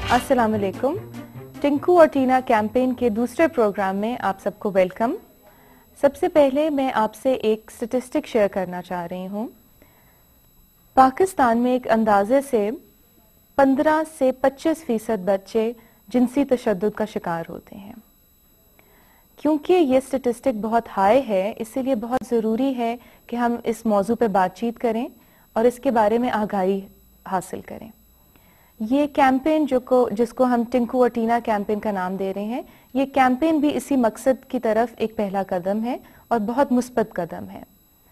अस्सलाम वालेकुम। टिंकू और टीना कैंपेन के दूसरे प्रोग्राम में आप सबको वेलकम। सबसे पहले मैं आपसे एक स्टैटिस्टिक शेयर करना चाह रही हूँ। पाकिस्तान में एक अंदाजे से 15 से 25% बच्चे जिनसी तशद्दुद का शिकार होते हैं। क्योंकि ये स्टैटिस्टिक बहुत हाई है, इसीलिए बहुत ज़रूरी है कि हम इस मौजू पे बातचीत करें और इसके बारे में आगाही हासिल करें। ये कैंपेन जिसको हम टिंकू और टीना कैंपेन का नाम दे रहे हैं, ये कैंपेन भी इसी मकसद की तरफ एक पहला कदम है और बहुत मुस्बत कदम है।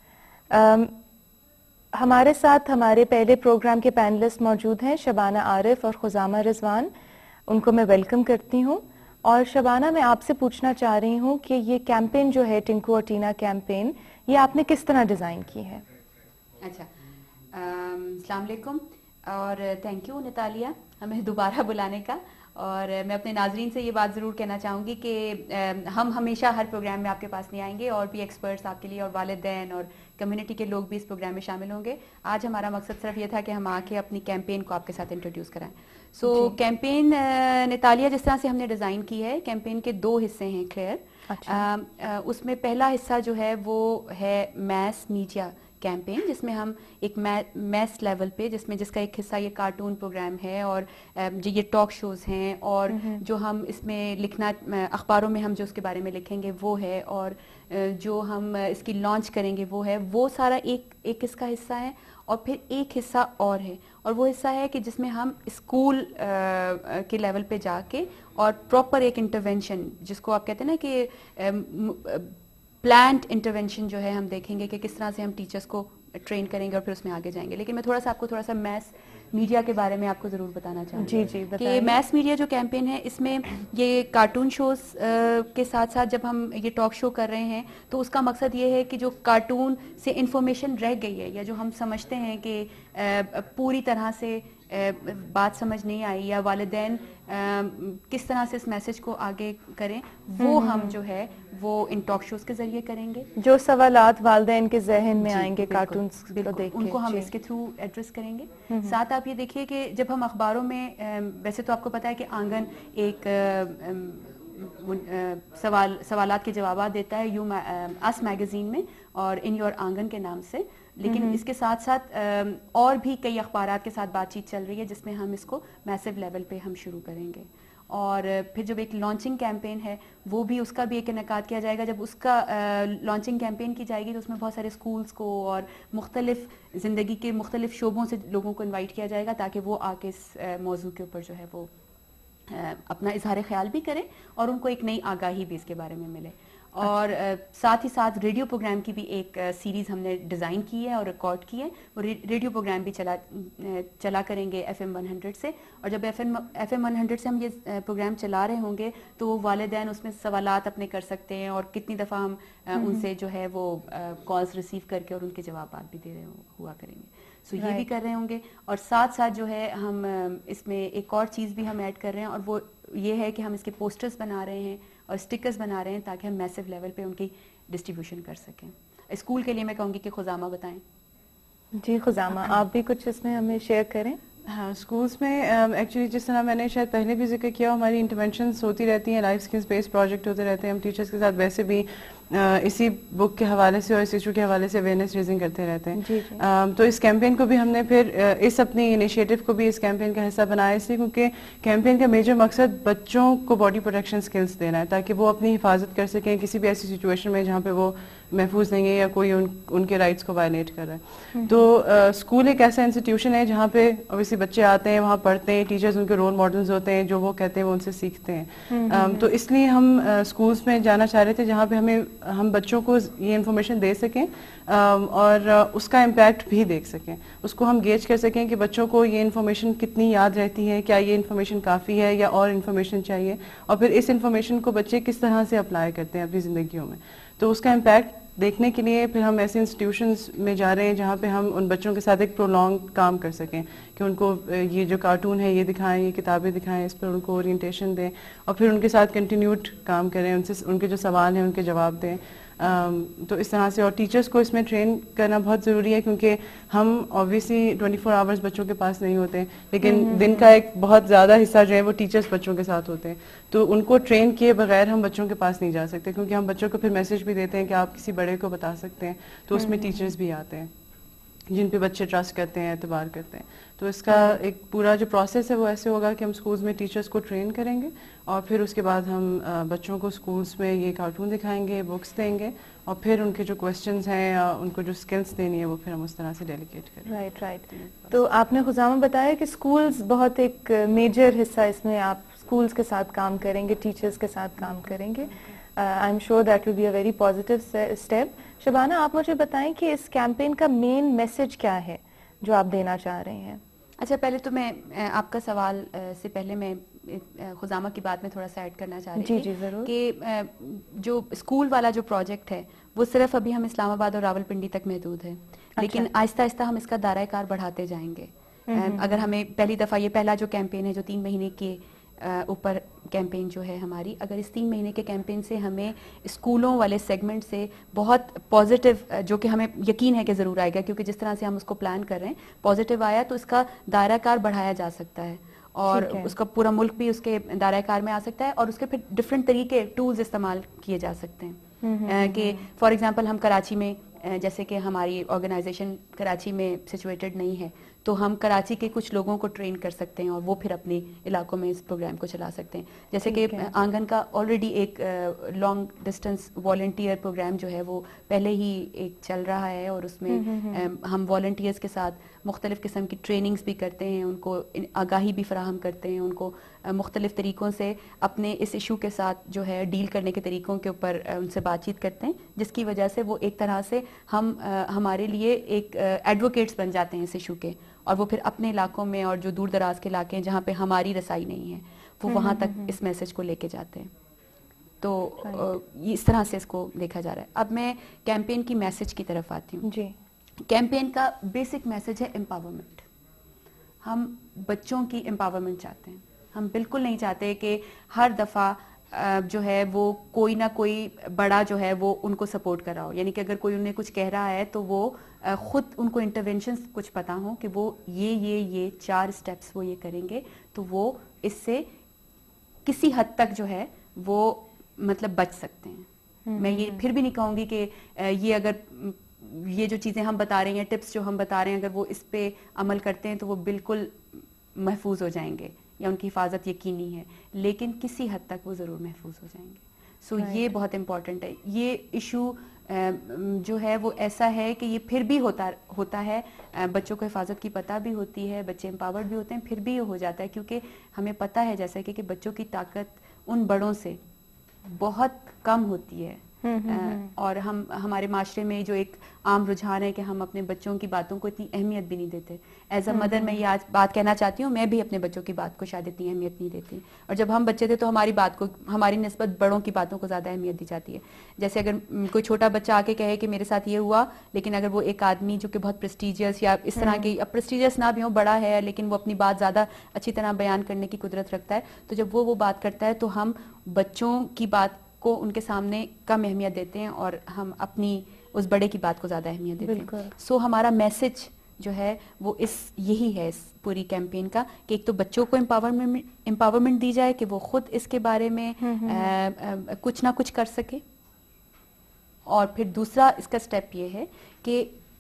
हमारे साथ हमारे पहले प्रोग्राम के पैनलिस्ट मौजूद हैं, शबाना आरिफ और खुजामा रिजवान। उनको मैं वेलकम करती हूँ। और शबाना, मैं आपसे पूछना चाह रही हूँ कि ये कैंपेन जो है टिंकू और टीना कैंपेन, ये आपने किस तरह डिज़ाइन की है? अच्छा, अस्सलाम वालेकुम और थैंक यू नतालिया हमें दोबारा बुलाने का। और मैं अपने नाजरीन से ये बात ज़रूर कहना चाहूँगी कि हम हमेशा हर प्रोग्राम में आपके पास नहीं आएंगे, और भी एक्सपर्ट्स आपके लिए और वालिदैन और कम्युनिटी के लोग भी इस प्रोग्राम में शामिल होंगे। आज हमारा मकसद सिर्फ ये था कि हम आके अपनी कैंपेन को आपके साथ इंट्रोड्यूस कराएं। सो कैंपेन नतालिया जिस तरह से हमने डिज़ाइन की है, कैंपेन के 2 हिस्से हैं क्लियर। अच्छा। उसमें पहला हिस्सा जो है वो है मैस मीडिया कैंपेन, जिसमें हम एक मैस लेवल पे जिसका एक हिस्सा ये कार्टून प्रोग्राम है और जो ये टॉक शोज हैं और जो हम इसमें लिखना अखबारों में हम जो उसके बारे में लिखेंगे वो है, और जो हम इसकी लॉन्च करेंगे वो है। वो सारा एक इसका हिस्सा है। और फिर एक हिस्सा और है, और वो हिस्सा है कि जिसमें हम स्कूल के लेवल पे जाके और प्रॉपर एक इंटरवेंशन, जिसको आप कहते हैं ना कि प्लान्ड इंटरवेंशन जो है, हम देखेंगे कि किस तरह से हम टीचर्स को ट्रेन करेंगे और फिर उसमें आगे जाएंगे। लेकिन मैं आपको थोड़ा सा मैस मीडिया के बारे में आपको ज़रूर बताना चाहूँगी। जी कि मैस मीडिया जो कैंपेन है, इसमें ये कार्टून शोज़ के साथ साथ जब हम ये टॉक शो कर रहे हैं तो उसका मकसद ये है कि जो कार्टून से इंफॉर्मेशन रह गई है, या जो हम समझते हैं कि पूरी तरह से बात समझ नहीं आई, या वालिदैन किस तरह से इस मैसेज को आगे करें, वो हम जो है वो इन टॉक शोज के जरिए करेंगे। जो सवालात वालिदैन के जहन में आएंगे कार्टून्स को देख के, उनको हम इसके थ्रू एड्रेस करेंगे। साथ आप ये देखिए कि जब हम अखबारों में, वैसे तो आपको पता है कि आंगन एक सवालात के जवाब देता है अस मैगजीन में और इन योर आंगन के नाम से, लेकिन इसके साथ साथ और भी कई अखबारात के साथ बातचीत चल रही है जिसमें हम इसको मैसिव लेवल पे हम शुरू करेंगे। और फिर जब एक लॉन्चिंग कैंपेन है, वो भी उसका भी एक इनेकाद किया जाएगा। जब उसका लॉन्चिंग कैंपेन की जाएगी तो उसमें बहुत सारे स्कूल्स को और मुख्तलिफ ज़िंदगी के मुख्तलिफ शोबों से लोगों को इन्वाइट किया जाएगा, ताकि वो आके इस मौजू के ऊपर जो है वो अपना इजहार ख्याल भी करें और उनको एक नई आगाही भी इसके बारे में मिले। और साथ ही साथ रेडियो प्रोग्राम की भी एक सीरीज़ हमने डिज़ाइन की है और रिकॉर्ड की है। वो रेडियो प्रोग्राम भी चला करेंगे FM 100 से। और जब FM 100 से हम ये प्रोग्राम चला रहे होंगे तो वालिदैन उसमें सवालात अपने कर सकते हैं, और कितनी दफ़ा हम उनसे जो है वो कॉल्स रिसीव करके और उनके जवाब भी दे रहे हुआ करेंगे। सो ये भी कर रहे होंगे। और साथ साथ जो है हम इसमें एक और चीज़ भी हम ऐड कर रहे हैं, और वो ये है कि हम इसके पोस्टर्स बना रहे हैं और स्टिकर्स बना रहे हैं ताकि हम मैसिव लेवल पे उनकी डिस्ट्रीब्यूशन कर सकें। स्कूल के लिए मैं कहूँगी कि खुजामा बताएं। जी खुजामा, आप भी कुछ इसमें हमें शेयर करें। हाँ, स्कूल्स में एक्चुअली जिस तरह मैंने शायद पहले भी जिक्र किया, हमारी इंटरवेंशंस होती रहती हैं, लाइफ स्किल्स बेस्ड प्रोजेक्ट होते रहते हैं। हम टीचर्स के साथ वैसे भी इसी बुक के हवाले से और इस इशू के हवाले से अवेयरनेस रेजिंग करते रहते हैं। तो इस कैंपेन को भी हमने फिर इस अपनी इनिशिएटिव को भी इस कैंपेन का हिस्सा बनाया, इसलिए क्योंकि कैंपेन का मेजर मकसद बच्चों को बॉडी प्रोटेक्शन स्किल्स देना है, ताकि वो अपनी हिफाजत कर सकें किसी भी ऐसी सिचुएशन में जहाँ पे वो महफूज नहीं है या कोई उनके राइट्स को वायलेट कर रहा है। तो स्कूल एक ऐसा इंस्टीट्यूशन है जहाँ पे ऑब्वियसली बच्चे आते हैं, वहाँ पढ़ते हैं, टीचर्स उनके रोल मॉडल्स होते हैं, जो वो कहते हैं वो उनसे सीखते हैं। तो इसलिए हम स्कूल्स में जाना चाह रहे थे जहाँ पे हम बच्चों को ये इन्फॉर्मेशन दे सकें और उसका इम्पैक्ट भी देख सकें, उसको हम गेज कर सकें कि बच्चों को ये इन्फॉर्मेशन कितनी याद रहती है, क्या ये इन्फॉर्मेशन काफ़ी है या और इन्फॉर्मेशन चाहिए, और फिर इस इन्फॉर्मेशन को बच्चे किस तरह से अप्लाई करते हैं अपनी ज़िंदगियों में। तो उसका इम्पैक्ट देखने के लिए फिर हम ऐसे इंस्टीट्यूशंस में जा रहे हैं जहाँ पे हम उन बच्चों के साथ एक प्रोलॉन्ग काम कर सकें, कि उनको ये जो कार्टून है ये दिखाएं, ये किताबें दिखाएं, इस पर उनको ओरिएंटेशन दें और फिर उनके साथ कंटिन्यूड काम करें, उनसे उनके जो सवाल हैं उनके जवाब दें। تو اس طرح سے. اور ٹیچرس کو اس میں ٹرین کرنا بہت ضروری ہے کیونکہ ہم اوبیسلی 24 آورس بچوں کے پاس نہیں ہوتے, لیکن دن کا ایک بہت زیادہ حصہ جو ہے وہ ٹیچرس بچوں کے ساتھ ہوتے ہیں. تو ان کو ٹرین کیے بغیر ہم بچوں کے پاس نہیں جا سکتے, کیونکہ ہم بچوں کو پھر میسج بھی دیتے ہیں کہ آپ کسی بڑے کو بتا سکتے ہیں, تو اس میں ٹیچرس بھی آتے ہیں جن پہ بچے ٹرسٹ کرتے ہیں, اعتبار کرتے ہیں. تو اس کا ایک پورا جو پروسیس ہے وہ ایسے ہوگا کہ ہم اسکولس میں ٹیچرس کو ٹرین کریں گے, اور پھر اس کے بعد ہم بچوں کو اسکولس میں یہ کارٹون دکھائیں گے, بکس دیں گے, اور پھر ان کے جو کویسچنز ہیں یا ان کو جو اسکلس دینی ہے وہ پھر ہم اس طرح سے ڈیلیگیٹ کریں. رائٹ. تو آپ نے خزامہ بتایا کہ اسکولس بہت ایک میجر حصہ اس میں آپ اسکولس کے ساتھ کام کریں گے, ٹیچرس کے ساتھ کام کریں گے. I am sure that will be a very positive step. Shabana, آپ مجھے بتائیں کہ اس کیمپین کا مین میسج کیا ہے جو آپ دینا چاہ رہے ہیں؟ اچھا, پہلے تو میں آپ کا سوال سے پہلے میں خزامہ کی بات میں تھوڑا سا ایڈ کرنا چاہ رہی تھی کہ جو اسکول والا جو پروجیکٹ ہے وہ صرف ابھی ہم اسلام آباد اور راول پنڈی تک محدود ہے, لیکن آہستہ آہستہ ہم اس کا دائرہ کار بڑھاتے جائیں گے. اگر ہمیں پہلی دفعہ, یہ پہلا جو کیمپین ہے جو 3 مہینے کے اوپر کیمپین جو ہے ہماری, اگر اس 3 مہینے کے کیمپین سے ہمیں اسکولوں والے سیگمنٹ سے بہت پازیٹیو, جو کہ ہمیں یقین ہے کہ ضرور آئے گا کیونکہ جس طرح سے ہم اس کو پلان کر رہے ہیں پازیٹیو آیا, تو اس کا دائرہ کار بڑھایا جا سکتا ہے اور اس کا پورا ملک بھی اس کے دائرہ کار میں آ سکتا ہے, اور اس کے پھر ڈفرینٹ طریقے ٹولز استعمال کیے جا سکتے ہیں. کہ فار ایگزامپل ہم کراچی میں, جیسے کہ ہماری آرگنائزیشن کراچی میں سچویٹڈ نہیں ہے, تو ہم کراچی کے کچھ لوگوں کو ٹرین کر سکتے ہیں اور وہ پھر اپنے علاقوں میں اس پروگرام کو چلا سکتے ہیں. جیسے کہ آنگن کا آلریڈی ایک لانگ ڈسٹینس والنٹیئر پروگرام جو ہے وہ پہلے ہی ایک چل رہا ہے, اور اس میں ہم والنٹیئرس کے ساتھ مختلف قسم کی ٹریننگز بھی کرتے ہیں, ان کو آگاہی بھی فراہم کرتے ہیں, ان کو مختلف طریقوں سے اپنے اس ایشو کے ساتھ جو ہے ڈیل کرنے کے طریقوں کے اوپر ان سے بات چیت کرتے ہیں, جس کی وجہ سے وہ ایک طرح سے ہمارے لیے ایک ایڈوکیٹس بن جاتے ہیں اس ایشو کے, اور وہ پھر اپنے علاقوں میں اور جو دور دراز کے علاقے ہیں جہاں پہ ہماری رسائی نہیں ہے وہ وہاں تک اس میسج کو لے کے جاتے ہیں. تو اس طرح سے اس کو دیکھا جا رہا ہے. اب میں کیمپین کی میسج کی طرف آتی ہوں. جی, کیمپین کا بیسک میسج ہے امپاورمنٹ. ہم بچوں کی امپاورمنٹ چاہتے ہیں. ہم بالکل نہیں چاہتے کہ ہر دفعہ جو ہے وہ کوئی نہ کوئی بڑا جو ہے وہ ان کو سپورٹ کر رہا ہو, یعنی کہ اگر کوئی انہیں کچھ کہہ رہا ہے تو وہ خود ان کو انٹرونشنز کچھ پتا ہوں کہ وہ یہ 4 اسٹیپس وہ یہ کریں گے تو وہ اس سے کسی حد تک جو ہے وہ مطلب بچ سکتے ہیں. میں یہ پھر بھی نہیں کہوں گی کہ یہ اگر یہ جو چیزیں ہم بتا رہے ہیں, ٹپس جو ہم بتا رہے ہیں, اگر وہ اس پہ عمل کرتے ہیں تو وہ بالکل محفوظ ہو جائیں گے یا ان کی حفاظت یقینی ہے, لیکن کسی حد تک وہ ضرور محفوظ ہو جائیں گے. سو یہ بہت امپورٹنٹ ہے. یہ ایشو جو ہے وہ ایسا ہے کہ یہ پھر بھی ہوتا ہے, بچوں کو حفاظت کی پتہ بھی ہوتی ہے, بچے امپاورڈ بھی ہوتے ہیں, پھر بھی یہ ہو جاتا ہے کیونکہ ہمیں پتہ ہے جیسا کہ بچوں کی طاقت ان بڑوں سے بہت کم ہوتی ہے. اور ہمارے معاشرے میں جو ایک عام رجحان ہے کہ ہم اپنے بچوں کی باتوں کو اتنی اہمیت بھی نہیں دیتے. ایز اے مدر میں یہ آج بات کہنا چاہتی ہوں, میں بھی اپنے بچوں کی بات کو شاید اتنی اہمیت نہیں دیتی, اور جب ہم بچے تھے تو ہماری بات کو, ہماری نسبت بڑوں کی باتوں کو زیادہ اہمیت دی جاتی ہے. جیسے اگر کوئی چھوٹا بچہ آ کے کہے کہ میرے ساتھ یہ ہوا, لیکن اگر وہ ایک آدمی جو کہ بہت پریسٹیجیس یا اس طرح کی, اب پریسٹیجیس نہ بھی ہو, بڑا ہے لیکن وہ اپنی بات زیادہ اچھی طرح بیان کرنے کی قدرت رکھتا ہے, تو جب وہ بات کرتا ہے تو ہم بچوں کی بات کو ان کے سامنے کم اہمیت دیتے ہیں اور ہم اپنی اس بڑے کی بات کو زیادہ اہمیت دیتے ہیں. سو ہمارا میسج جو ہے وہ یہی ہے اس پوری کیمپین کا کہ ایک تو بچوں کو امپاورمنٹ دی جائے کہ وہ خود اس کے بارے میں کچھ نہ کچھ کر سکے, اور پھر دوسرا اس کا سٹیپ یہ ہے کہ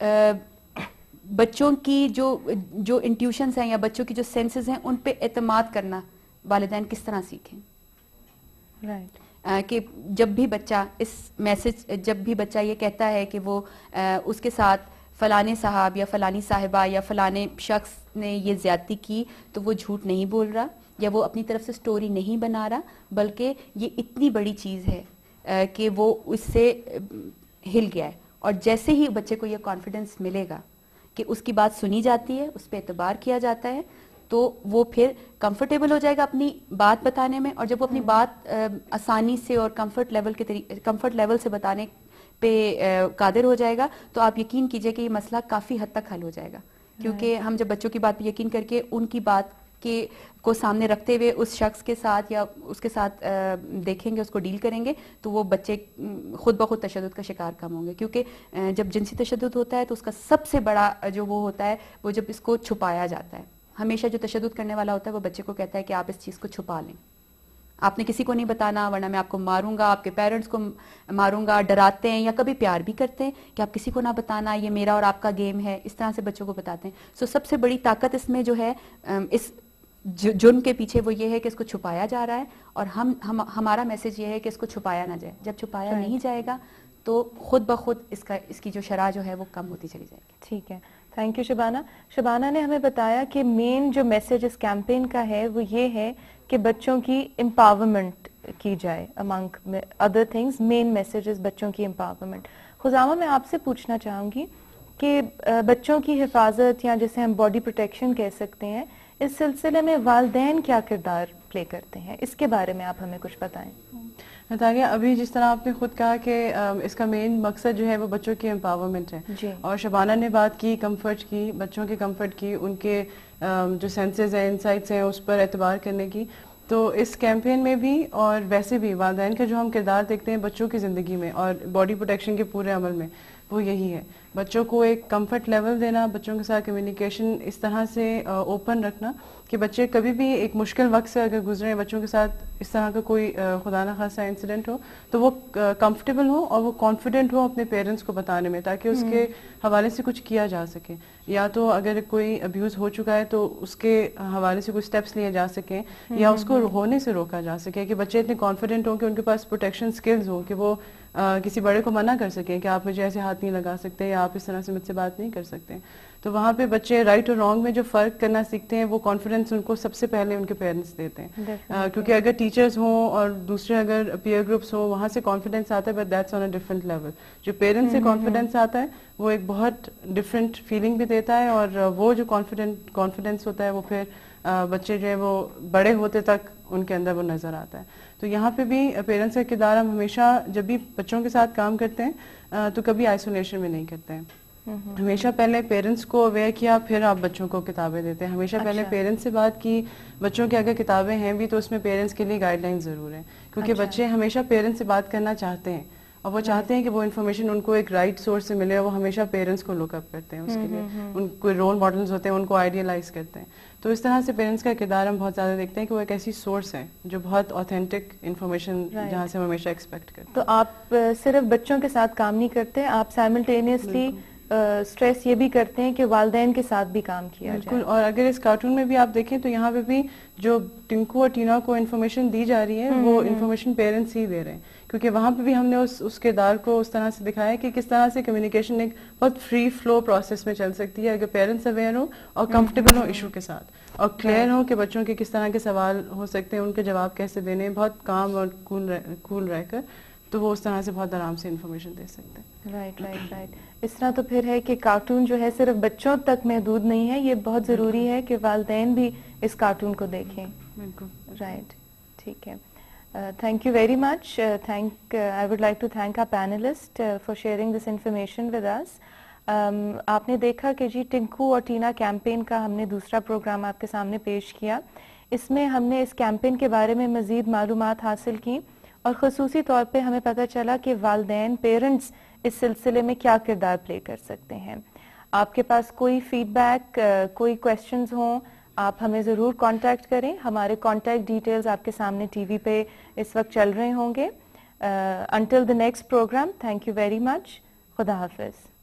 بچوں کی جو انٹیوشنز ہیں یا بچوں کی جو سینسز ہیں ان پہ اعتماد کرنا والدین کس طرح سیکھیں. رائٹ. کہ جب بھی بچہ یہ کہتا ہے کہ وہ اس کے ساتھ فلانے صاحب یا فلانی صاحبہ یا فلانے شخص نے یہ زیادتی کی, تو وہ جھوٹ نہیں بول رہا یا وہ اپنی طرف سے سٹوری نہیں بنا رہا, بلکہ یہ اتنی بڑی چیز ہے کہ وہ اس سے ہل گیا ہے. اور جیسے ہی بچے کو یہ کانفیڈنس ملے گا کہ اس کی بات سنی جاتی ہے, اس پہ اعتبار کیا جاتا ہے, تو وہ پھر کمفرٹیبل ہو جائے گا اپنی بات بتانے میں, اور جب وہ اپنی بات آسانی سے اور کمفرٹ لیول سے بتانے پہ قادر ہو جائے گا, تو آپ یقین کیجئے کہ یہ مسئلہ کافی حد تک حل ہو جائے گا. کیونکہ ہم جب بچوں کی بات پہ یقین کر کے ان کی بات کے کو سامنے رکھتے ہوئے اس شخص کے ساتھ یا اس کے ساتھ دیکھیں گے, اس کو ڈیل کریں گے, تو وہ بچے خود بخود تشدد کا شکار کم ہوں گے. کیونکہ جب جنسی تشدد ہوتا ہے تو اس کا سب سے بڑا جو وہ ہوتا ہے وہ جب اس کو چھپایا جاتا ہے. ہمیشہ جو تشدد کرنے والا ہوتا ہے وہ بچے کو کہتا ہے کہ آپ اس چیز کو چھپا لیں, آپ نے کسی کو نہیں بتانا ورنہ میں آپ کو ماروں گا, آپ کے پیرنٹس کو ماروں گا. ڈراتے ہیں یا کبھی پیار بھی کرتے ہیں کہ آپ کسی کو نہ بتانا, یہ میرا اور آپ کا گیم ہے, اس طرح سے بچوں کو بتاتے ہیں. سو سب سے بڑی طاقت اس میں جو ہے اس جرم کے پیچھے وہ یہ ہے کہ اس کو چھپایا جا رہا ہے, اور ہمارا میسج یہ ہے کہ اس کو چھپایا نہ جائے. جب چھپایا نہیں جائے گا تو خود بخود اس کی جو شرح جو ہے وہ کم ہوتی چلی جائے گی. ٹھیک ہے, تھینک یو شبانہ. شبانہ نے ہمیں بتایا کہ مین جو میسج اس کیمپین کا ہے وہ یہ ہے کہ بچوں کی امپاورمنٹ کی جائے. Among other things main message is بچوں کی امپاورمنٹ. خزامہ, میں آپ سے پوچھنا چاہوں گی کہ بچوں کی حفاظت یا جسے ہم باڈی پروٹیکشن کہہ سکتے ہیں, اس سلسلے میں والدین کیا کردار پلے کرتے ہیں, اس کے بارے میں آپ ہمیں کچھ بتائیں. نتالیہ, ابھی جس طرح آپ نے خود کہا کہ اس کا مین مقصد جو ہے وہ بچوں کی امپاورمنٹ ہے, جی. اور شبانہ نے بات کی کمفرٹ کی, بچوں کے کمفرٹ کی, ان کے جو سینسز ہیں, انسائٹس ہیں, اس پر اعتبار کرنے کی. تو اس کیمپین میں بھی اور ویسے بھی والدین کا جو ہم کردار دیکھتے ہیں بچوں کی زندگی میں اور باڈی پروٹیکشن کے پورے عمل میں, وہ یہی ہے. بچوں کو ایک کمفرٹ لیول دینا, بچوں کے ساتھ کمیونیکیشن اس طرح سے اوپن رکھنا کہ بچے کبھی بھی ایک مشکل وقت سے اگر گزرے, بچوں کے ساتھ اس طرح کا کوئی خدا نہ خاصا انسیڈنٹ ہو تو وہ کمفرٹیبل ہو اور وہ کانفیڈنٹ ہو اپنے پیرنٹس کو بتانے میں, تاکہ اس کے حوالے سے کچھ کیا جا سکے. یا تو اگر کوئی ابیوز ہو چکا ہے تو اس کے حوالے سے کوئی سٹیپس لیے جا سکیں, یا اس کو ہونے سے روکا جا سکے, کہ بچے اتنے کانفیڈنٹ ہوں کہ ان کے پاس پروٹیکشن سکلز ہوں کہ وہ کسی بڑے کو منع کر سکیں کہ آپ مجھے ایسے ہاتھ نہیں لگا سکتے, یا آپ اس طرح سے مجھ سے بات نہیں کر سکتے. تو وہاں پہ بچے رائٹ اور رانگ میں جو فرق کرنا سیکھتے ہیں, وہ کانفیڈنس ان کو سب سے پہلے ان کے پیرنٹس دیتے ہیں. کیونکہ اگر ٹیچرز ہوں اور دوسرے اگر پیئر گروپس ہوں, وہاں سے کانفیڈنس آتا ہے, but that's on a different level. جو پیرنٹس سے کانفیڈنس آتا ہے وہ ایک بہت ڈفرینٹ فیلنگ بھی دیتا ہے, اور وہ جو کانفیڈنس ہوتا ہے وہ پھر بچے جو ہے وہ بڑے ہوتے تک ان کے اندر وہ نظر آتا ہے. تو یہاں پہ بھی پیرنٹس کا کردار ہم ہمیشہ جب بھی بچوں کے ساتھ کام کرتے ہیں تو کبھی آئسولیشن میں نہیں کرتے ہیں. ہمیشہ پہلے پیرنٹس کو اویئر کیا, پھر آپ بچوں کو کتابیں دیتے ہیں. ہمیشہ پہلے پیرنٹس سے بات کی, بچوں کی اگر کتابیں ہیں بھی تو اس میں پیرنٹس کے لیے گائیڈ لائن ضرور ہیں, کیونکہ بچے ہمیشہ پیرنٹس سے بات کرنا چاہتے ہیں, اور وہ چاہتے ہیں کہ وہ انفارمیشن ان کو ایک رائٹ سورس سے ملے, اور وہ ہمیشہ پیرنٹس کو لک اپ کرتے ہیں اس کے لیے. ان کو رول ماڈلز ہوتے ہیں, ان کو آئیڈیلائز کرتے ہیں. تو اس طرح سے پیرنٹس کا کردار ہم بہت زیادہ دیکھتے ہیں کہ وہ ایک ایسی سورس ہے جو بہت آتھینٹک انفارمیشن جہاں سے ہم ہمیشہ ایکسپیکٹ کرتے ہیں. تو آپ صرف بچوں کے ساتھ کام نہیں کرتے, آپ سائملٹینیسلی اسٹریس یہ بھی کرتے ہیں کہ والدین کے ساتھ بھی کام کیا جائے. بالکل. اور اگر اس کارٹون میں بھی آپ دیکھیں تو یہاں پہ بھی جو ٹنکو اور ٹینا کو انفارمیشن دی جا رہی ہے وہ انفارمیشن پیرنٹس ہی دے رہے ہیں, کیونکہ وہاں پہ بھی ہم نے اس کردار کو اس طرح سے دکھایا کہ کس طرح سے کمیونیکیشن ایک بہت فری فلو پروسیس میں چل سکتی ہے اگر پیرنٹس اویئر ہوں اور کمفرٹیبل ہوں ایشو کے ساتھ, اور کلیئر ہوں کہ بچوں کے کس طرح کے سوال ہو سکتے ہیں, ان کے جواب کیسے دینے, بہت کام اور کول رہ کر, تو وہ اس طرح سے بہت آرام سے انفارمیشن دے سکتے ہیں. رائٹ. اس طرح تو پھر ہے کہ کارٹون جو ہے صرف بچوں تک محدود نہیں ہے, یہ بہت ضروری ہے کہ والدین بھی اس کارٹون کو دیکھیں. بالکل. رائٹ, ٹھیک ہے. Thank you very much. I would like to thank our panelist for sharing this information with us. آپ نے دیکھا کہ جی ٹنکو اور ٹینا کیمپین کا ہم نے دوسرا پروگرام آپ کے سامنے پیش کیا. اس میں ہم نے اس کیمپین کے بارے میں مزید معلومات حاصل کی, اور خصوصی طور پہ ہمیں پتہ چلا کہ والدین, پیرنٹس اس سلسلے میں کیا کردار پلے کر سکتے ہیں. آپ کے پاس کوئی فیڈ بیک, کوئی کویسچنز ہوں, آپ ہمیں ضرور کانٹیکٹ کریں. ہمارے کانٹیکٹ ڈیٹیلز آپ کے سامنے ٹی وی پہ اس وقت چل رہے ہوں گے. Until the next programme, thank you very much. خدا حافظ.